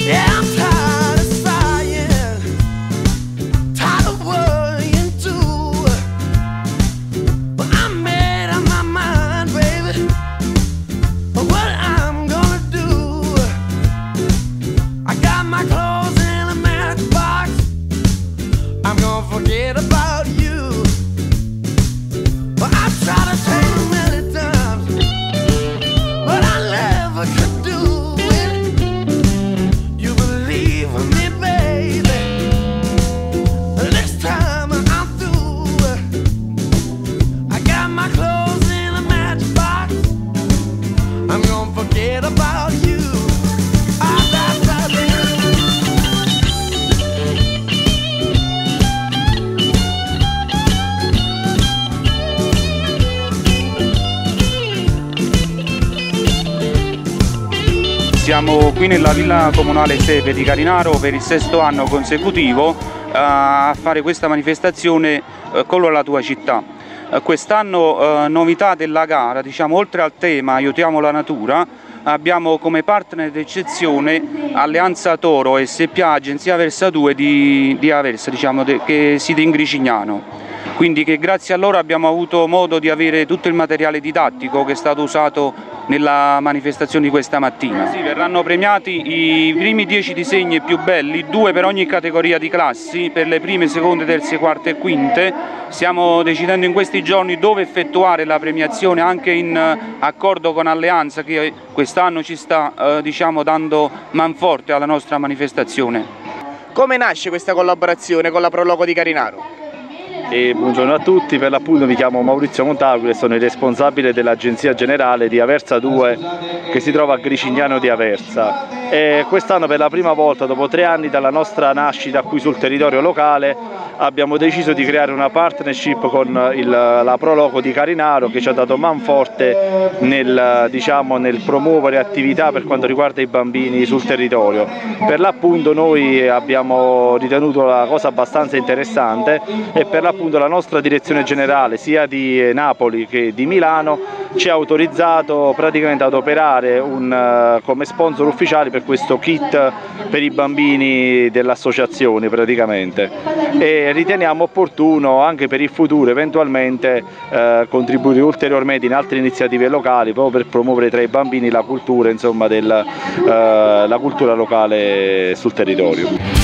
Yeah, I'm tired of sighing, tired of worrying too. But I'm made up my mind, baby, what I'm gonna do. I got my clothes in a matchbox, I'm gonna forget about you. But I try to take many times, but I never could do it. You believe me, baby, this time I'm through. I got my clothes in a matchbox, I'm gonna forget about you. Siamo qui nella Villa Comunale Sepe di Carinaro per il 6° anno consecutivo a fare questa manifestazione Colora la tua città. Quest'anno novità della gara, diciamo, oltre al tema Aiutiamo la natura, abbiamo come partner d'eccezione Alleanza Toro SPA Agenzia Aversa 2 di Aversa, diciamo, che sede in Gricignano. Quindi che grazie a loro abbiamo avuto modo di avere tutto il materiale didattico che è stato usato nella manifestazione di questa mattina. Sì, verranno premiati i primi 10 disegni più belli, 2 per ogni categoria di classi, per le prime, seconde, terze, quarte e quinte. Stiamo decidendo in questi giorni dove effettuare la premiazione, anche in accordo con Alleanza che quest'anno ci sta diciamo, dando manforte alla nostra manifestazione. Come nasce questa collaborazione con la Proloco di Carinaro? Buongiorno a tutti, per l'appunto mi chiamo Maurizio Montagui e sono il responsabile dell'Agenzia Generale di Aversa 2 che si trova a Gricignano di Aversa. Quest'anno per la prima volta, dopo 3 anni dalla nostra nascita qui sul territorio locale, abbiamo deciso di creare una partnership con la Proloco di Carinaro che ci ha dato manforte nel promuovere attività per quanto riguarda i bambini sul territorio. Per l'appunto noi abbiamo ritenuto la cosa abbastanza interessante e per l'appunto la nostra direzione generale sia di Napoli che di Milano ci ha autorizzato praticamente ad operare come sponsor ufficiali per questo kit per i bambini dell'associazione praticamente, e riteniamo opportuno anche per il futuro eventualmente contribuire ulteriormente in altre iniziative locali proprio per promuovere tra i bambini la cultura, insomma, la cultura locale sul territorio.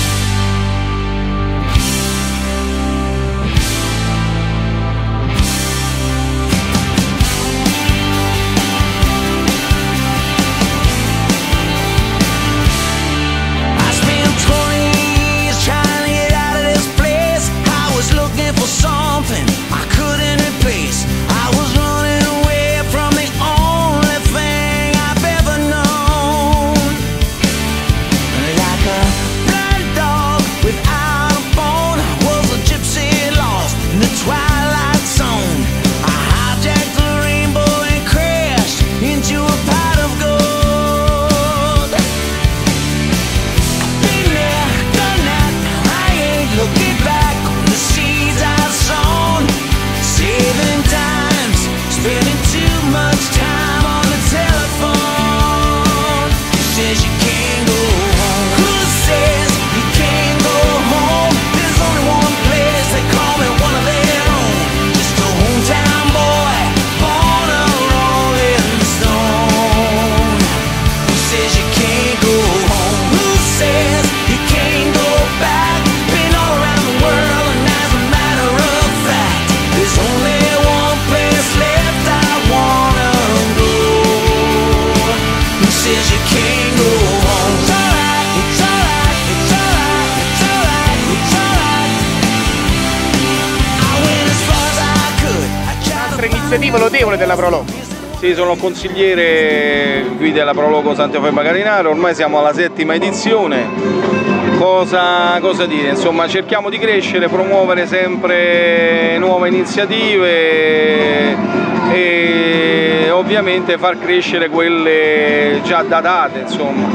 Iniziativa lodevole della Proloco. Sì, sono consigliere qui della Proloco Sant'Eufemia Carinaro, ormai siamo alla 7ª edizione. Cosa dire? Insomma, cerchiamo di crescere, promuovere sempre nuove iniziative e ovviamente far crescere quelle già datate, insomma.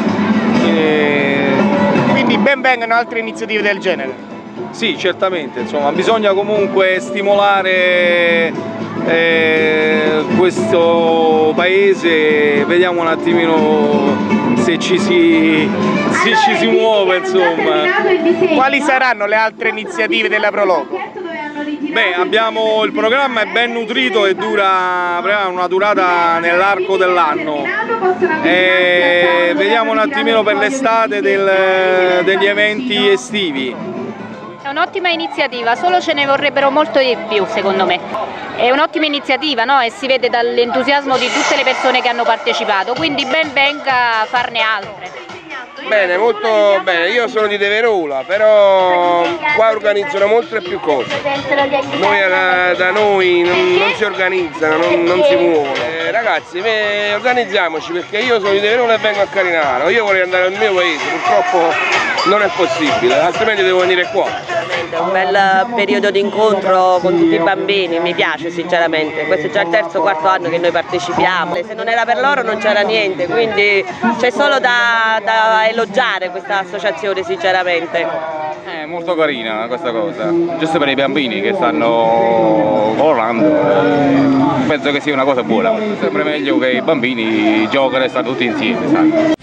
Quindi ben vengano altre iniziative del genere. Sì, certamente, insomma, bisogna comunque stimolare questo paese, vediamo un attimino se se ci si muove, insomma. Quali saranno le altre iniziative della Prologo? Beh, il programma è ben nutrito e avrà una durata nell'arco dell'anno. Vediamo un attimino per l'estate degli eventi estivi. È un'ottima iniziativa, solo ce ne vorrebbero molto di più secondo me. È un'ottima iniziativa, no? E si vede dall'entusiasmo di tutte le persone che hanno partecipato, quindi ben venga a farne altre. Bene, molto bene, io sono di Deverola, però qua organizzano molte più cose. Da noi non si organizzano, non si muovono. Ragazzi, organizziamoci, perché io sono di Deverola e vengo a Carinaro, io vorrei andare al mio paese, purtroppo non è possibile, altrimenti devo venire qua. È un bel periodo di incontro con tutti i bambini, mi piace sinceramente, questo è già il terzo o quarto anno che noi partecipiamo, se non era per loro non c'era niente, quindi c'è solo da elogiare questa associazione sinceramente. È molto carina questa cosa, giusto per i bambini che stanno volando, penso che sia una cosa buona, sempre meglio che i bambini giocano e stanno tutti insieme, sai?